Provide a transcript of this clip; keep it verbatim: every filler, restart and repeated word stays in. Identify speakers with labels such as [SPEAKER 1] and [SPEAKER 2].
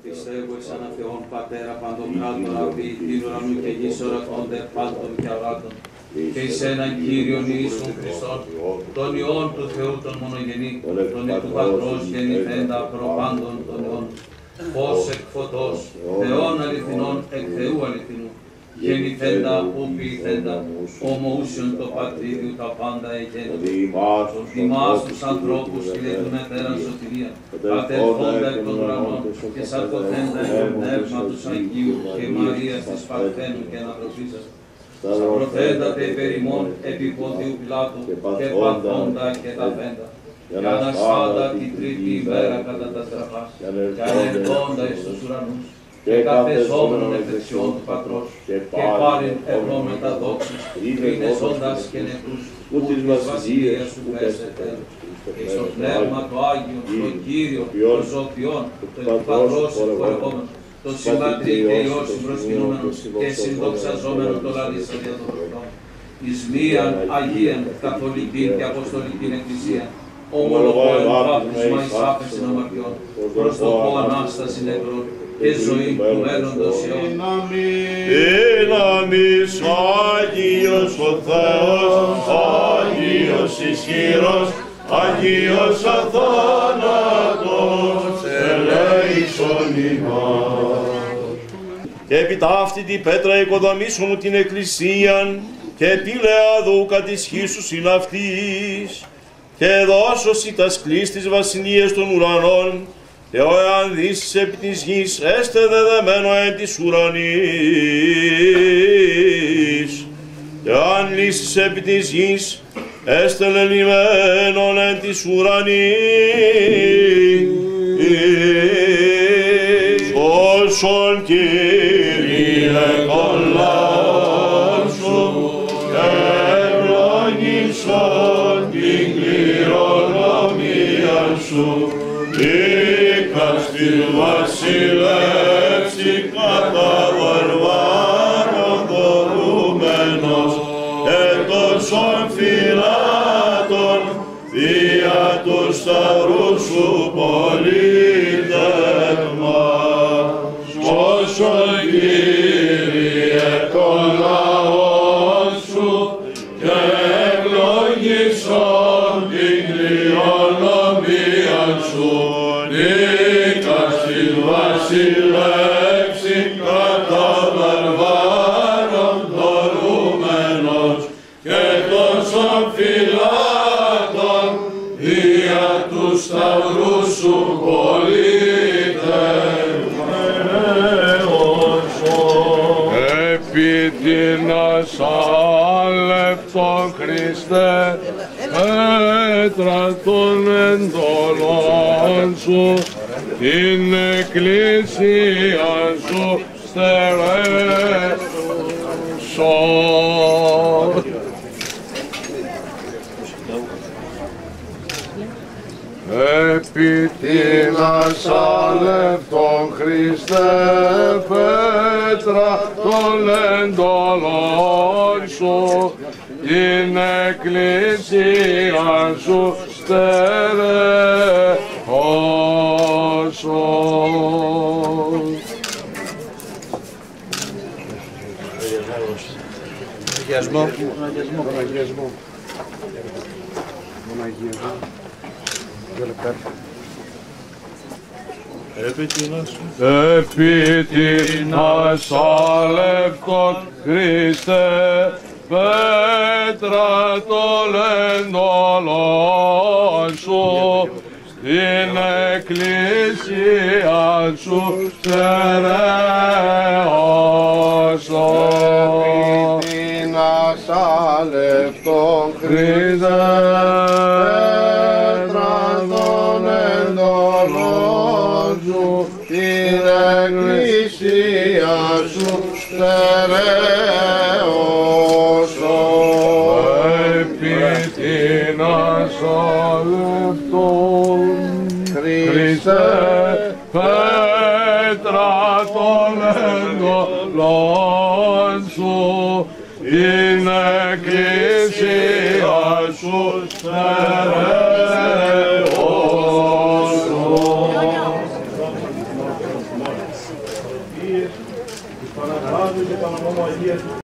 [SPEAKER 1] Πιστεύω εις ένα Θεόν Πατέρα Παντοκράτορα, ποιητήν ουρανού και γης ορατώνται πάντων και αγάτων, και εις έναν Κύριον Ιησούν Χριστόν, τον Υιόν του Θεού τον μονογενή, τον εκ του Πατρός γεννηθέντα προπάντων των αιών, φως εκ φωτός, Θεόν αληθινών εκ Θεού αληθινού, γεννηθέντα ου ποιηθέντα, ομοούσιον το πατρίδιου τα πάντα εγέννητο, ημάς τους ανθρώπους και του μετέραν σωτηρία, κατερχόντα εκ των ουρανών και σαρκωθέντα εκ του Πνεύματος Αγίου και Μαρίας της Παρθένου και ανατροπίσας, σαπροθέντα τε υπέρ ημών επί Πόντιου Πιλάτου και παθόντα και ταφέντα, και αναστάντα την τρίτη ημέρα κατά τα στραφάς, και ανερχόντα εις τους ουρανούς, και καθεζόμενον εκ δεξιών του Πατρός, και πάλιν ευλόμετα δόξης, κρίνεσοντας και νεκρούς, ου της βασιλείας σου πέσε τέλος. Και στο Πνεύμα το Άγιο, το Κύριο, το Ζωοποιόν, το εκ του Πατρός εκπορευόμενο, το συμπατρί και Υιό συμπροσκυνόμενο και συνδοξαζόμενο το λαδίστα δια των προφητών, εις μίαν Αγίαν Καθολικήν και Αποστολικήν Εκκλησίαν, ομολογώ εν βάπτισμα εις άφεσιν αμαρτιών, προς το πω Ανάσταση νεκρών και ζωή του μέλλοντος αιών.
[SPEAKER 2] Δύναμις Άγιος ο Θεός, Άγιος ισχυρός, Άγιος αθάνατος, ελέησον ημάς. Και επί ταύτη την πέτρα οικοδομήσω μου την Εκκλησίαν, και επί Λεάδου κατησχίσου συλλαυτής, και δώσωσι τας κλείς της βασιλείας των ουρανών, και ο εάν δύσεις επί της γης, έστε δεδεμένο εν της ουρανής, και αν λύσεις επί της γης, έστε λελειμμένον εν της ουρανής. Σώσον Κύριε τον λαόν σου, και ευλογήσον την κληρονομία σου, δίκας τη βασιλεύση κατά βαρβάρων δωρούμενος, και τόσων φυλάτων δια του σταυρού σου πολίτευμα. Σώσον Κύριε τον λαόν σου, και ευλογήσον την κληρονομία σου, δίκας τη βασιλεύση κατά βαρβάρων δωρούμενος, και τόσων φυλάτων δια του σταυρού σου πολίτευμα. Επί την ασάλευτον Χριστέ, πέτρα των εντολών σου, την εκκλησία σου στερέσω. Επί την ασάλευτον Χριστέ, πέτρα των εντολών σου, την εκκλησία σου στερεώσω.
[SPEAKER 1] Αγιασμό.
[SPEAKER 3] Αγιασμό. Μοναγιασμό. Δύο λεπτά.
[SPEAKER 2] Επί την ασάλευτον Χριστέ, πέτρα των εντολών σου, την εκκλησία σου στερεώσω.
[SPEAKER 3] Επί την ασάλευτον Χριστέ, πέτρα των εντολών σου, την εκκλησία σου στερεώσω.
[SPEAKER 2] Επί την ασάλευτον Χριστέ, πέτρα των εντολών σου, την εκκλησία σου στερεώσω. Παρακαλώ και Παναγιώτη, Παναγιώτη,